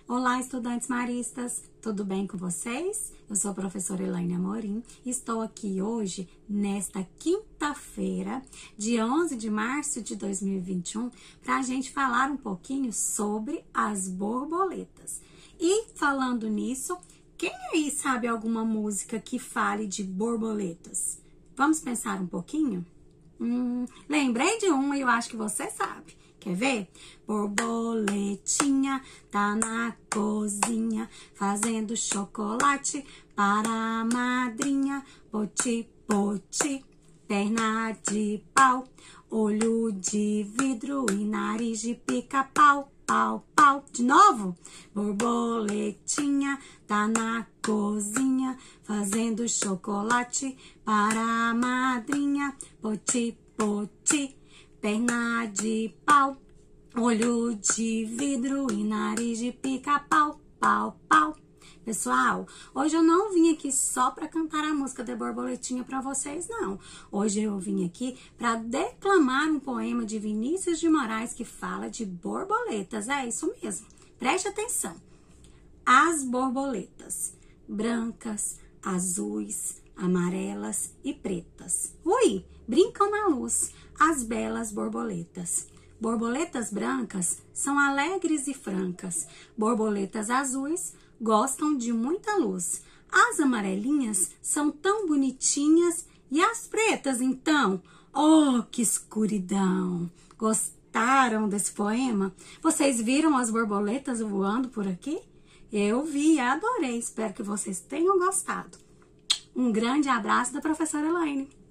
Olá, estudantes maristas, tudo bem com vocês? Eu sou a professora Elaine Amorim e estou aqui hoje, nesta quinta-feira, dia 11 de março de 2021, para a gente falar um pouquinho sobre as borboletas. E falando nisso, quem aí sabe alguma música que fale de borboletas? Vamos pensar um pouquinho? Lembrei de uma e eu acho que você sabe. Quer ver? Borboletinha tá na cozinha fazendo chocolate para a madrinha. Poti, poti, perna de pau, olho de vidro e nariz de pica-pau. Pau, pau. De novo. Borboletinha tá na cozinha fazendo chocolate para a madrinha. Poti, poti, perna de pau, olho de vidro e nariz de pica-pau. Pau, pau. Pessoal, hoje eu não vim aqui só para cantar a música da borboletinha para vocês, não. Hoje eu vim aqui para declamar um poema de Vinícius de Moraes que fala de borboletas. É isso mesmo. Preste atenção. As borboletas, brancas, azuis, amarelas e pretas. Ui, brincam na luz, as belas borboletas. Borboletas brancas são alegres e francas. Borboletas azuis gostam de muita luz. As amarelinhas são tão bonitinhas e as pretas, então? Oh, que escuridão! Gostaram desse poema? Vocês viram as borboletas voando por aqui? Eu vi e adorei. Espero que vocês tenham gostado. Um grande abraço da professora Elaine.